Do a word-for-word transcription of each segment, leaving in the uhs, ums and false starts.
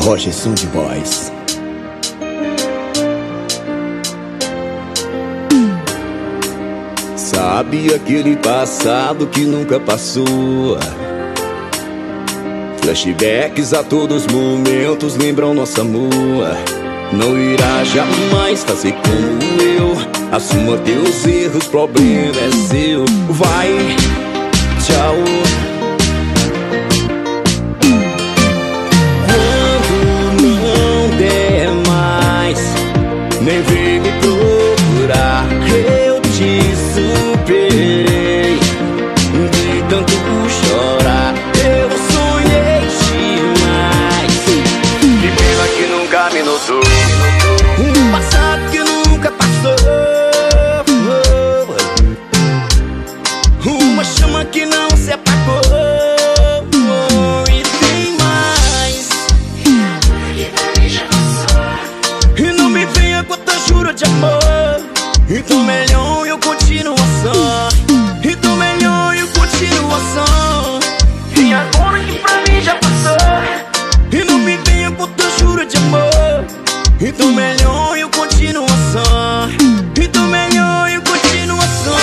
Roger Sound Boys. Sabe aquele passado que nunca passou? Flashbacks a todos os momentos lembram nosso amor. Não irá jamais fazer como eu. Assuma teus erros, problema é seu. Vai, tchau. Quando não der mais, nem vem me procurar. Eu te superei de tanto chorar. Eu sonhei demais. Que pena que nunca me notou. Um passado que nunca passou. Uma chama que não se apagou. E tem mais. E não me venha com tanta jura de amor. Então melhor eu continuo só. Então melhor eu continuo só. E agora que pra mim já passou. E não me venha com tanta jura de amor. Então melhor eu continuo só. Então melhor eu continuo só.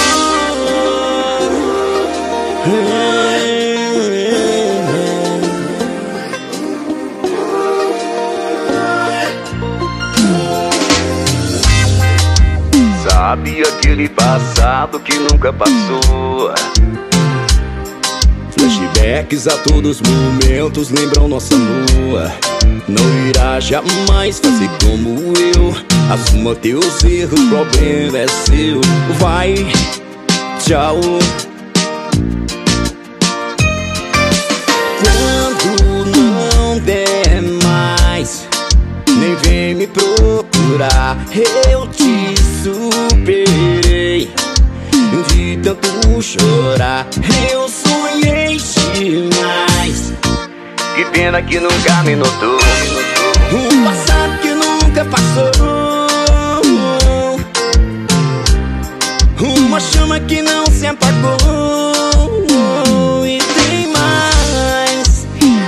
Sabe aquele passado que nunca passou? Flashbacks a todos os momentos lembram nosso amor. Não irá jamais fazer como eu. Assuma teus erros, problema é seu. Vai, tchau. Quando não der mais, nem vem me procurar. Eu te superei de tanto chorar. Eu sonhei demais. Que pena que nunca me notou. Um passado que nunca passou. Uma chama que não se apagou. E tem mais.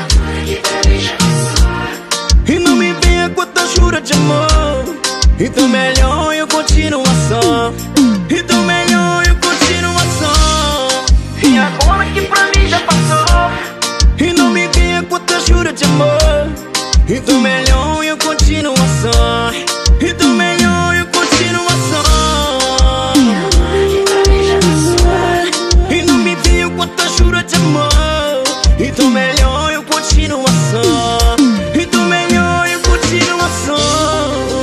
E não me venha com tanta jura de amor. Então melhor eu continuo só. Então melhor eu continuo só. E agora que pra mim já passou. E não me venha com tanta jura de amor. Então melhor eu continuo só. Então melhor eu continuo só. E não me venha com tanta jura de amor. Então melhor eu continuo só. Então melhor eu continuo só.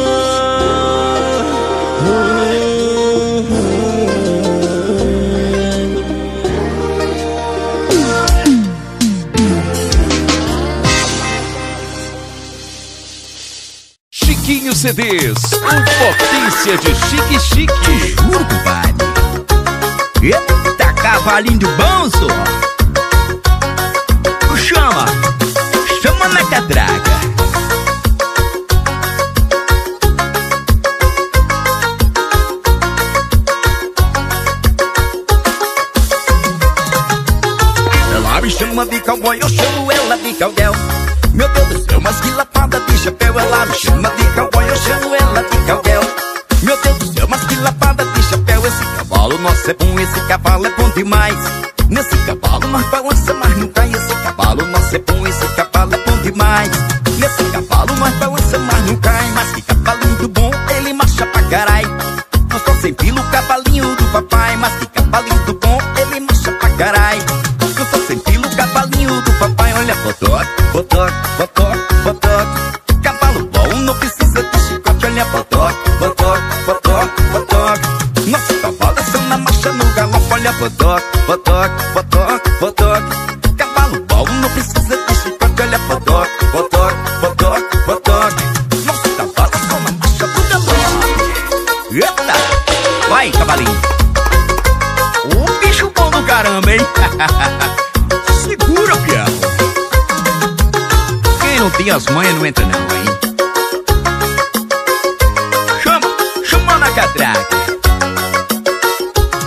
Chiquinho C Ds, com potência de chique-chique. Juro, compadre. Eita, cavalinho do bonzo. Chama, chama na catraca. Ela me chama de cowboy, eu chamo ela de cowgirl. Meu Deus do céu, mas que lapada de chapéu. Ela me chama de cowboy, eu chamo ela de cowgirl. Meu Deus do céu, mas que lapada de chapéu. Esse cavalo, nossa, é bom, esse cavalo é bom demais. Nesse cavalo nós balança, mas não cai. Esse cavalo, nossa, é bom, esse cavalo é bom demais. Nesse cavalo nós balança, mas não cai. Mas que cavalinho do bom, ele marcha pra carai. Nós só sem pila o cavalinho do papai. Mas que cavalinho do bom, ele marcha pra carai. Nós só sem pila o cavalinho do papai. Olha, botoque, botoque, botoque, botoque. Cavalo bom, não precisa de chicote. Olha, botoque, botoque, botoque, botoque. Nosso cavalo é só na marcha, no galope. Olha, botoque, botoque, botoque, botoque. Cavalo bom, não precisa de chicote. Olha, botoque, botoque, botoque, botoque. Nosso cavalo é só na marcha, no galope. Eita, vai, cavalinho. Um bicho bom do caramba, hein? Segura, pião. Quem não tem as manhas não entra não, hein? Chama, chama na catraca.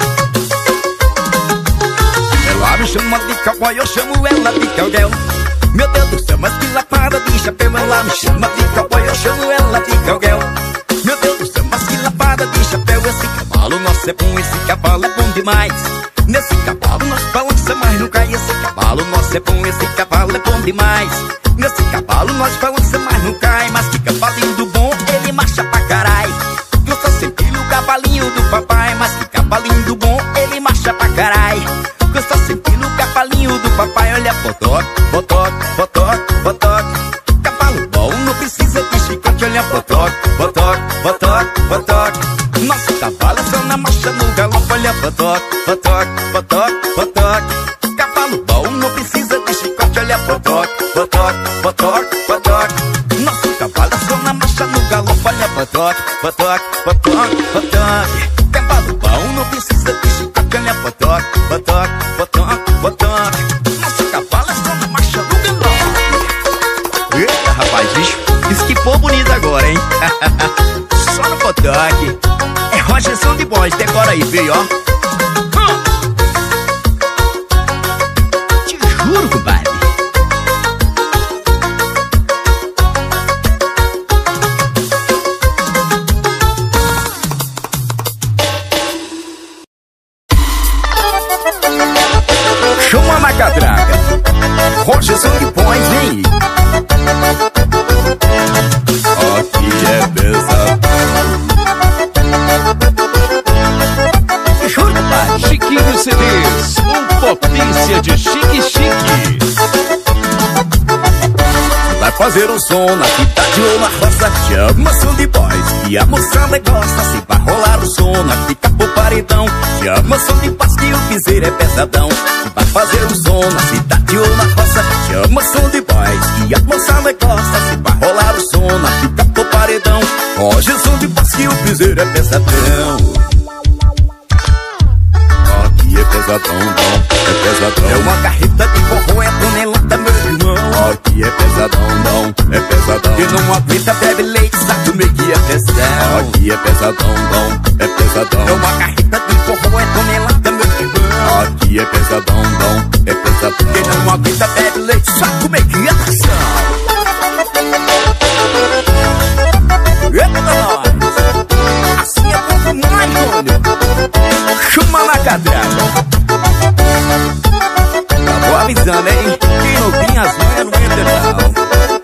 Ela me chama de cowboy, eu chamo ela de cowgirl. Meu Deus do céu, mas que lapada de chapéu. Ela me chama de cowboy, eu chamo ela de cowgirl. Meu Deus do céu, mas que lapada de chapéu. Esse cavalo nosso é bom, esse cavalo é bom demais. Nesse cavalo nós balança, mas não cai. Esse cavalo nosso é bom, esse cavalo é bom demais. Nesse cavalo nós balança, mas não cai. Mas que cavalinho do bom, ele marcha pra carai. Eu só senti o cavalinho do papai. Mas que cavalinho do bom, ele marcha pra carai. Eu só senti o cavalinho do papai. Olha, botoque, botoque, botoque, botoque. Cavalo bom, não precisa de chicote. Olha, botoque, botoque, botoque, botoque. Nosso cavalo é só na marcha, no galope. Olha, botoque, botoque, botoque, botoque. Cavalo bom, não precisa de chicote. Olha, botoque, botoque, botoque, botoque. Nosso cavalo é só na marcha, no galope. Olha, botoque, botoque, botoque, botoque. Cavalo bom, não precisa de chicote. Olha, botoque, botoque, botoque, botoque. Nosso cavalo é só na marcha, no galope. Eita, rapaz, bicho, esquipou bonito agora, hein? Só no botoque. É Rogerson de Boys, decora aí, filho, ó. Te juro, compadre. Chama na catraca, Rogerson de Boys, vem. Aqui é pesadão. Juro, compadre. Chiquinho C Ds, um potência de chique chique. Vai fazer um som na cidade ou na roça, chama som de boys e a moçada gosta. Se vai rolar o som na fica pro paredão, chama som de paz que o piseiro é pesadão. Se vai fazer um som na cidade ou na roça, chama som de boys e a moçada gosta. Se vai rolar o som na fica pro paredão, hoje som de paz que o piseiro é pesadão. Aqui é pesadão, não, é pesadão. É uma carreta de forró, é tonelada, meu irmão. Aqui é pesadão, não, é pesadão. E não aguenta, bebe leite, sabe o meio que é pressão. Aqui é pesadão, não, é pesadão. É uma carreta de forró, é tonelada, meu irmão. Aqui é pesadão, não, é pesadão. E não aguenta, bebe leite, sabe o meio que é pressão. Eita, nós! Assim é bom demais, Júnior. Chama na catraca. Tá vou avisando, hein? Quem não tem as manhas não entra, não.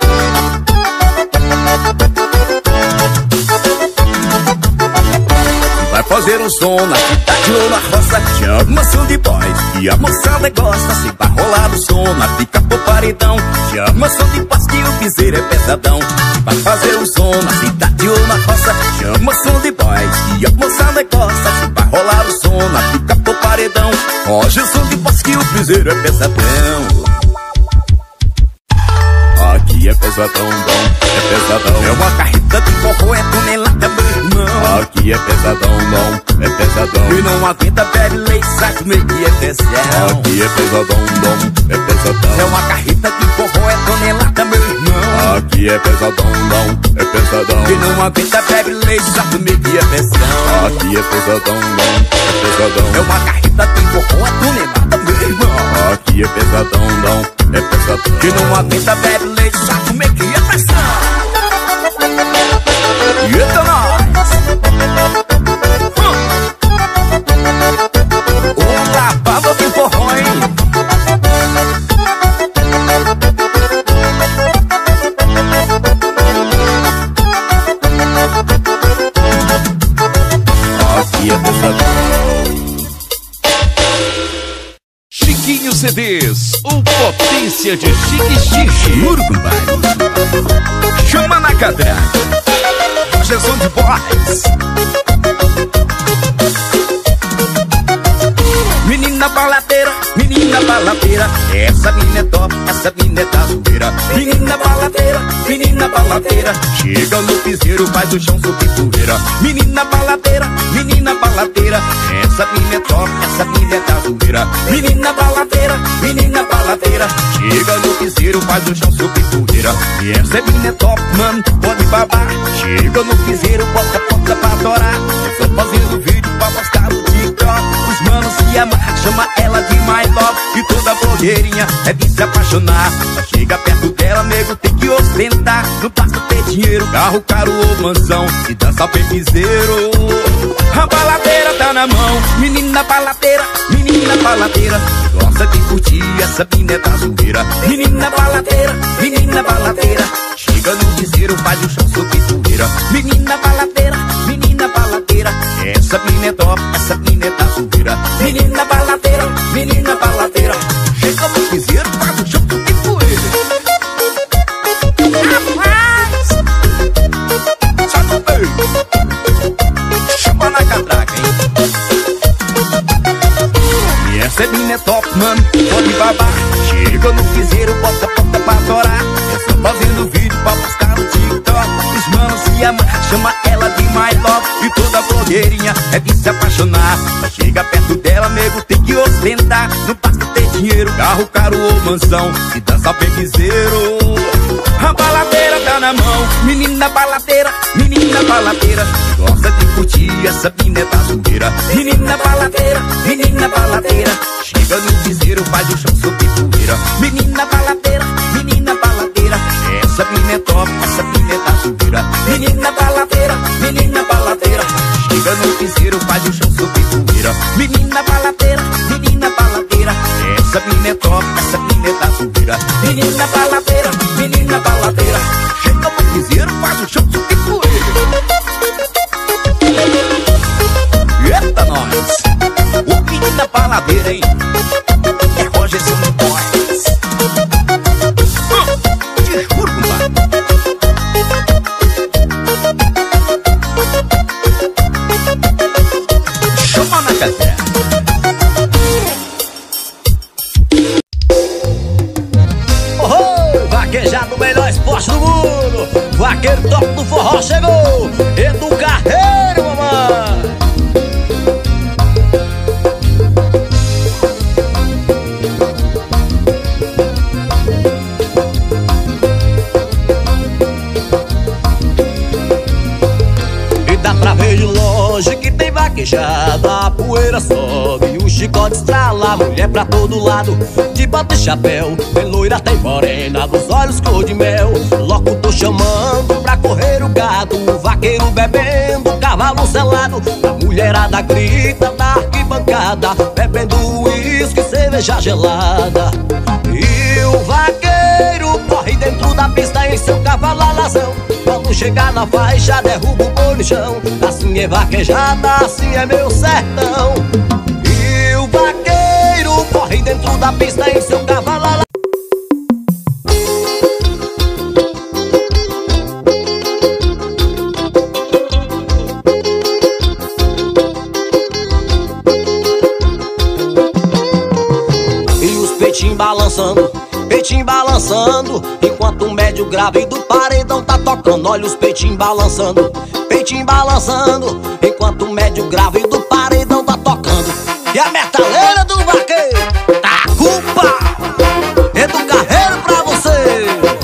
Vai fazer um som na cidade ou na roça, chama som de boys e a moçada gosta. Se vai rolar o som na fica pro paredão, chama som de paz que o piseiro é pesadão. Se vai fazer um som na cidade ou na roça, chama som de boys e a moçada gosta. Se vai rolar o som na fica pro paredão, hoje o som de paz que o piseiro é pesadão. Aqui é pesadão, não, é pesadão. É uma carreta de forró, é tonelada, meu irmão. Aqui é pesadão, não, é pesadão. E não aguenta, bebe leite, sabe meio que é pressão. Aqui é pesadão, não, é pesadão. É uma carreta de forró, é tonelada, meu irmão. Aqui é pesadão, não, é pesadão. E não aguenta, bebe leite, sabe meio que é pressão. Aqui é pesadão, não, é pesadão. É uma carreta de forró, é tonelada, meu irmão. Aqui é pesadão, não, é pesadão. E não aguenta, bebe leite, sabe como é que é pressão. Eita, nós! Outra baba de forró, hein? Aqui é pesadão. Chiquinho C Ds, um potência de chique chique. Juro, compadre. Chama na catraca. Rogerson de Boys. Menina baladeira, menina baladeira. Essa menina é top, essa menina é da zoeira. Menina baladeira, menina baladeira. Chega no piseiro, faz o chão subir poeira. Menina baladeira, menina baladeira. Essa menina é top, essa menina é da zoeira. Menina baladeira, menina baladeira. Chega no piseiro, faz o chão subir poeira. E essa menina é top, mano, pode babar. Chega no piseiro, bota a ponta pra adorar. Eu tô fazendo vídeo pra postar no TikTok. Os manos se amarram, chama ela de My Love. E toda boca blogueirinha é de se apaixonar. Só chega perto dela, nego, tem que ostentar. Não basta ter dinheiro, carro caro ou mansão, e dança o pepizeiro. A baladeira tá na mão, menina baladeira, menina baladeira, gosta de curtir essa mina da zoeira. Menina baladeira, menina baladeira, chega no piseiro, faz o chão sob poeira. Menina baladeira, menina baladeira, essa mina é top, essa mina é da zoeira. Menina baladeira, menina baladeira, chega no piseiro, faz o chão sob poeira. Rapaz, só no peito, chama na catraca, hein? E essa mina é top, mano, pode babar. Chega no piseiro, bota a porta pra torar. É só fazendo vídeo pra postar no TikTok. Os manos se amam, chama ela de my love. E toda blogueirinha é de se apaixonar. Mas chega perto dela, nego, tem que ostentar. Não basta ter dinheiro, carro caro ou mansão, e dança pequizeiro. A baladeira tá na mão, menina baladeira, menina baladeira, gosta de curtir essa mina da zoeira. Menina baladeira, menina baladeira, chega no piseiro, faz o chão sob poeira. Menina baladeira, menina baladeira, essa mina é top, essa mina é da zoeira. Menina baladeira, menina baladeira, chega no piseiro, faz o chão sob poeira. Menina baladeira, menina baladeira, essa mina é top, essa mina é da zoeira. Menina baladeira, menina baladeira, chega no piseiro, faz o chão sob poeira. Eita nós, o menina baladeira, hein? É Roger São Boys. Hum, te juro, compadre. Chama na cadeira. Oh, vaquejado, o melhor esporte do mundo. Vaqueiro top do forró chegou. Edu Carreiro, mamãe. De longe que tem vaquejada, a poeira sobe, o chicote estrala, mulher pra todo lado, de bota e chapéu, tem loira, tem morena, dos olhos cor de mel. Logo tô chamando pra correr o gado, o vaqueiro bebendo, cavalo selado, a mulherada grita da arquibancada, bebendo uísque, cerveja gelada. E o vaqueiro corre dentro da pista em seu cavalo alazão. Quando chegar na faixa, derruba o boi no chão. Assim é vaquejada, assim é meu sertão. E o vaqueiro corre dentro da pista em seu cavalo alazão. E os peitinhos balançando, peitinho balançando, enquanto o médio grave do paredão tá tocando. Olha os peitinhos balançando, peitinho balançando, enquanto o médio grave do paredão tá tocando. E a metaleira do vaqueiro tá a culpa é do Carreiro pra você.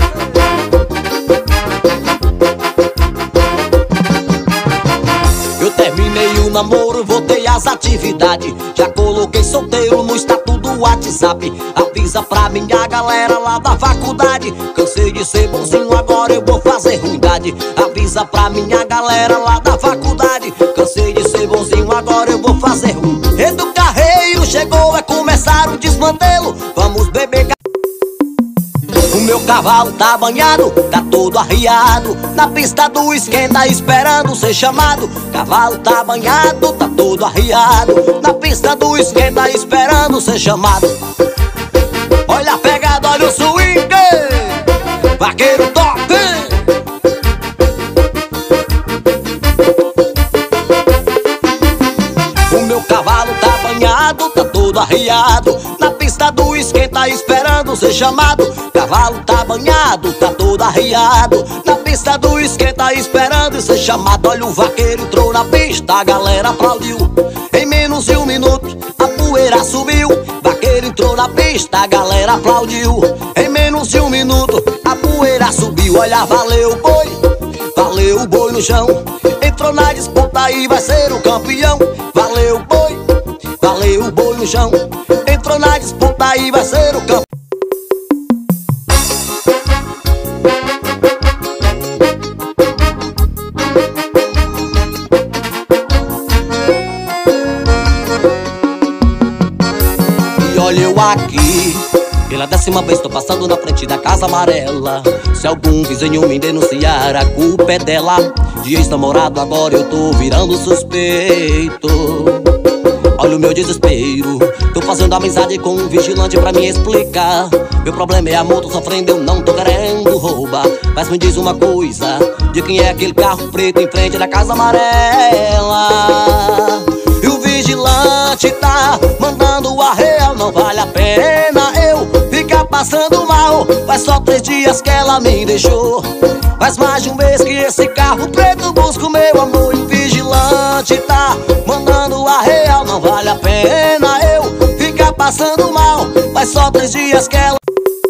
Eu terminei o namoro, voltei às atividades, já coloquei solteiro no status do WhatsApp. Avisa pra minha galera lá da faculdade, cansei de ser bonzinho, agora eu vou fazer ruindade. Avisa pra minha galera lá da faculdade, cansei de ser bonzinho, agora eu vou fazer ruim. Edu Carreiro chegou, vai começar o desmantelo, vamos beber. O meu cavalo tá banhado, tá todo arriado, na pista do esquenta esperando ser chamado. Cavalo tá banhado, tá todo arriado, na pista do esquenta esperando ser chamado. Olha a pegada, olha o swing, vaqueiro top. O meu cavalo tá banhado, tá todo arriado, na pista do esquenta esperando ser chamado. Cavalo tá banhado, tá todo arriado, na pista do esquenta esperando ser chamado. Olha o vaqueiro entrou na pista, a galera aplaudiu. Em menos de um minuto a poeira subiu. Vaqueiro entrou na pista, a galera aplaudiu. Em menos de um minuto a poeira subiu. Olha, valeu o boi, valeu o boi no chão, entrou na disputa e vai ser o campeão. Valeu o boi, valeu o boi no chão, entrou na disputa. disputa e vai ser o campeão. E olha eu aqui, pela décima vez tô passando na frente da casa amarela. Se algum vizinho me denunciar, a culpa é dela. De ex-namorado agora eu tô virando suspeito. Olha o meu desespero, tô fazendo amizade com um vigilante pra me explicar. Meu problema é amor, tô sofrendo, eu não tô querendo roubar. Mas me diz uma coisa, de quem é aquele carro preto em frente da casa amarela? E o vigilante tá mandando a real, não vale a pena eu ficar passando mal. Faz só três dias que ela me deixou, faz mais de um mês que esse carro preto busca o meu amor. E o vigilante tá mandando a real, não vale a pena eu ficar passando mal. Faz só três dias que ela...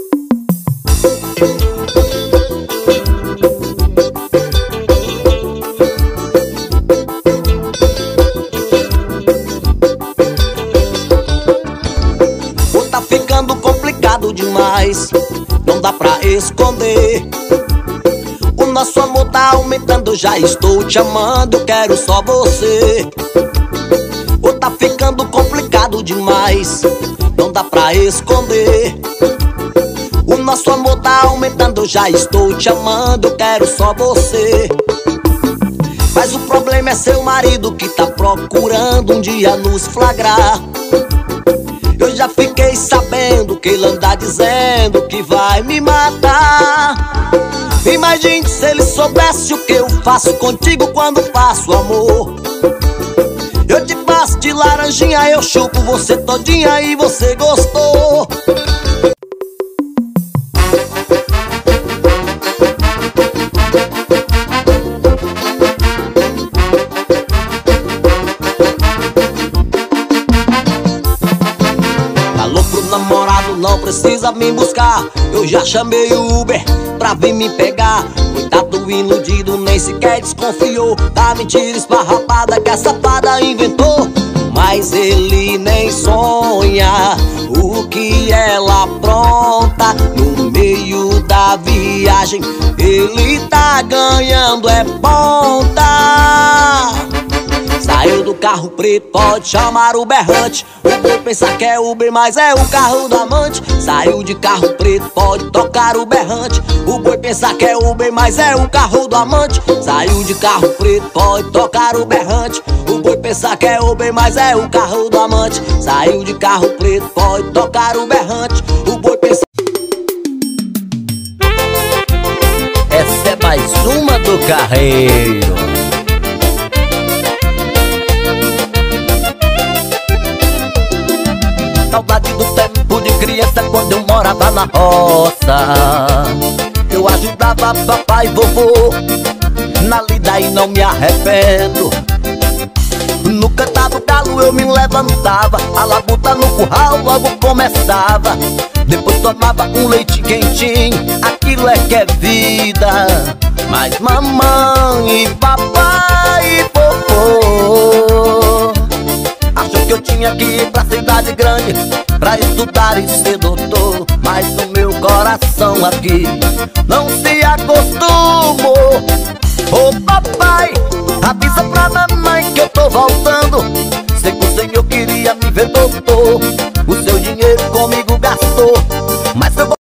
Tá ficando complicado demais, não dá pra esconder. O nosso amor tá aumentando, já estou te amando, quero só você. Ou tá ficando complicado demais, não dá pra esconder. O nosso amor tá aumentando, já estou te amando, quero só você. Mas o problema é seu marido que tá procurando um dia nos flagrar. Eu já fiquei sabendo que ele anda dizendo que vai me matar. Imagine se ele soubesse o que eu faço contigo quando faço amor. Eu te passo de laranjinha, eu chupo você todinha e você gostou. Namorado não precisa me buscar, eu já chamei o Uber pra vir me pegar. Coitado iludido, nem sequer desconfiou da mentira esparrapada que a safada inventou. Mas ele nem sonha o que ela apronta no meio da viagem. Ele tá ganhando é ponta. Saiu do carro preto, pode chamar o berrante. O boi pensa que é Uber, mas é o carro do amante. Saiu de carro preto, pode tocar o berrante. O boi pensa que é Uber, mas é o carro do amante. Saiu de carro preto, pode tocar o berrante. O boi pensa que é Uber, mas é o carro do amante. Saiu de carro preto, pode tocar o berrante. O boi pensa... Essa é mais uma do carreiro. Saudade do tempo de criança quando eu morava na roça. Eu ajudava papai e vovô na lida e não me arrependo. No cantar do galo eu me levantava, a labuta no curral logo começava. Depois tomava um leite quentinho, aquilo é que é vida. Mas mamãe e papai e vovô achou que eu tinha que ir pra cidade grande pra estudar e ser doutor. Mas o meu coração aqui não se acostumou. Ô papai, avisa pra mamãe que eu tô voltando. Sei que o senhor queria me ver doutor, o seu dinheiro comigo gastou, mas eu vou...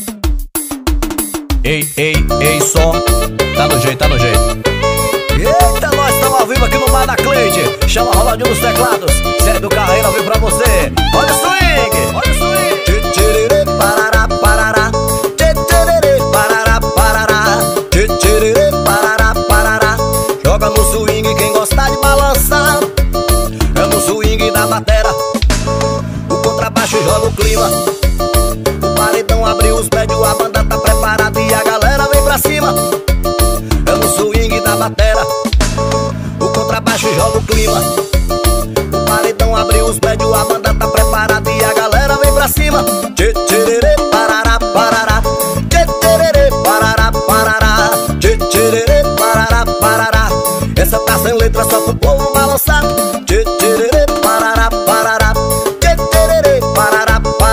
Ei, ei, ei, som, tá no jeito, tá no jeito. Eita, nós estamos ao vivo aqui no Bar da Cleide. Chama Rolandinho nos teclados, Zé do Carreiro ao vivo pra você. Olha o swing, olha o swing. Tchê-tchê-rê, parará, parará. Tchê-tchê-rê, parará, parará. Tchê-tchê-rê, parará, parará. Joga no swing quem gostar de balançar. É no swing da batera. O contrabaixo joga o clima. O paredão abriu os médios, a banda tá preparada e a galera vem pra cima. É no swing da batera. O contrabaixo joga o clima. O paredão abriu os médios, a banda tá preparada e a galera vem pra cima. Tchê-tchê-rê, parará, parará. Tchê-tchê-rê, parará, parará. Tchê-tchê-rê, parará, parará. Essa tá sem letra só pro povo balançar. Tchê-tchê-rê, parará, parará. Tchê-tchê-rê, parará, parará.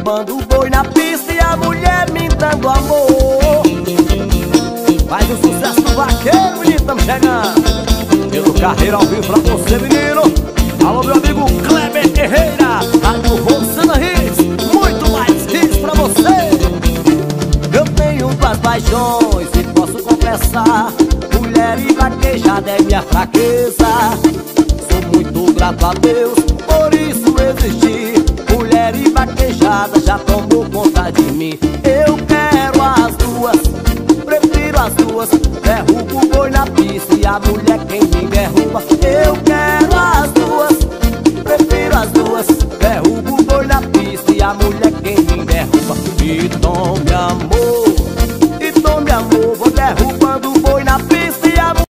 derrubando o boi na pista e a mulher me dando amor. Faz o sucesso do vaqueiro, menino, tamo chegando. Pelo Carreira ao vivo pra você, menino. Alô, meu amigo Kleber Ferreira, Rádio Rosana Hits, muito mais hits pra você. Eu tenho duas paixões e posso confessar, mulher e vaquejada é minha fraqueza. Sou muito grato a Deus, por isso existi. Mulher e vaquejada já tomou conta de mim. Eu quero as duas, prefiro as duas. Derrubo o boi na pista e a mulher quem me derruba. Eu quero as duas, prefiro as duas. Derrubo o boi na pista e a mulher quem me derruba. E tome amor, e tome amor. Vou derrubando o boi na pista e a mulher.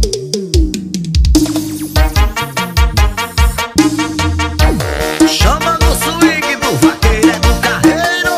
Chama no swing do vaqueiro, é do Carreiro.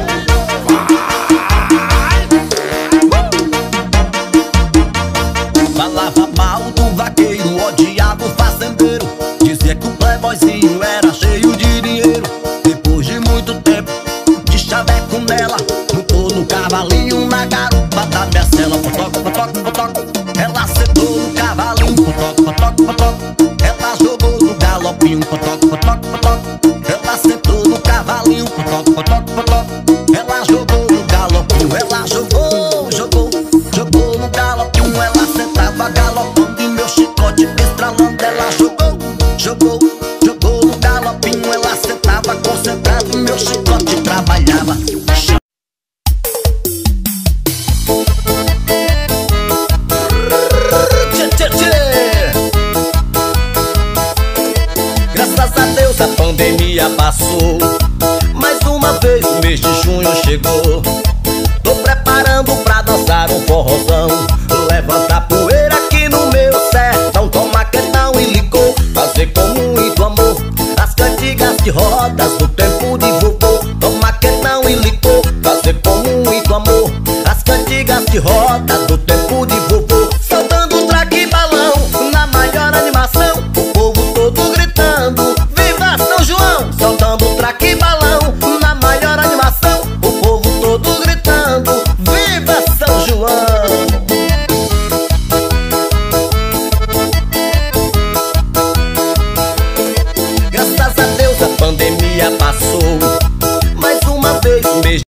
Vai! Falava mal do vaqueiro, odiava o fazendeiro. Dizia que o playboyzinho era cheio de dinheiro. Depois de muito tempo de chaveco nela, montou no cavalinho na garupa da minha cela. Potoca, potoca, potoca. Ela sentou no cavalinho. Potoca, potoca, potoca. Ela jogou no galopinho. Potoca, potoca, potoca. Ela sentou no cavalinho. Potoca, potoca, potoca. Ela jogou no galopinho. Ela jogou, jogou, jogou no galopinho. Ela sentava galopando e meu chicote estralando. Ela jogou, jogou, jogou no galopinho. Ela sentava concentrada e meu chicote trabalhava. Tchê, tchê, tchê. Graças a Deus a pandemia passou. Mais uma vez o mês de junho chegou. Tô preparando pra dançar um forrozão. Levanta a poeira aqui no meu sertão. Toma quentão e licor, fazer com muito amor as cantigas de rodas do